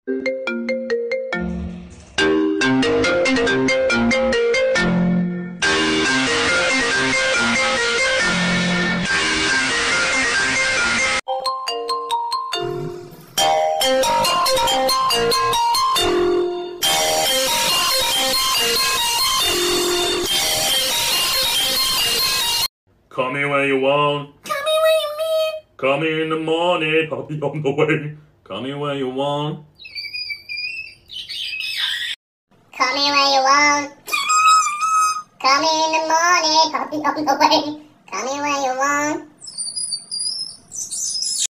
Call me when you want. Call me when you need. Call me in the morning. I'll be on the way. Call me when you want. Call me when you want. Call me in the morning. I'll be on the way. Call me when you want.